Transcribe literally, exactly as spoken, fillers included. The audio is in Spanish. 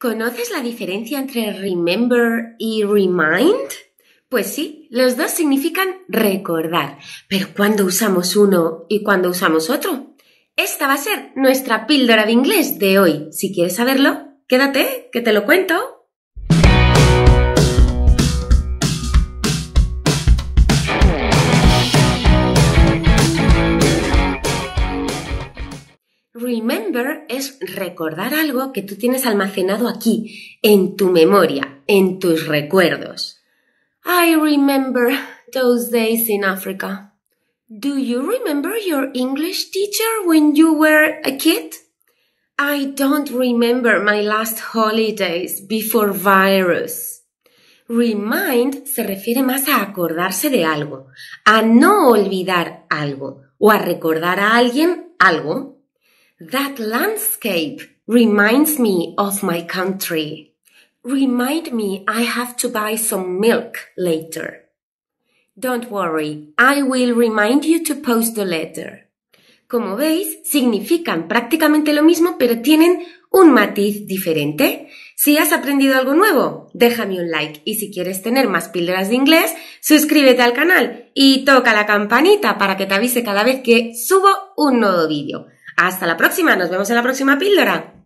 ¿Conoces la diferencia entre remember y remind? Pues sí, los dos significan recordar, pero ¿cuándo usamos uno y cuándo usamos otro? Esta va a ser nuestra píldora de inglés de hoy. Si quieres saberlo, quédate, que te lo cuento. Remember es recordar algo que tú tienes almacenado aquí, en tu memoria, en tus recuerdos. I remember those days in Africa. Do you remember your English teacher when you were a kid? I don't remember my last holidays before virus. Remind se refiere más a acordarse de algo, a no olvidar algo o a recordar a alguien algo. That landscape reminds me of my country. Remind me I have to buy some milk later. Don't worry, I will remind you to post the letter. Como veis, significan prácticamente lo mismo, pero tienen un matiz diferente. Si has aprendido algo nuevo, déjame un like. Y si quieres tener más píldoras de inglés, suscríbete al canal y toca la campanita para que te avise cada vez que subo un nuevo vídeo. Hasta la próxima, nos vemos en la próxima píldora.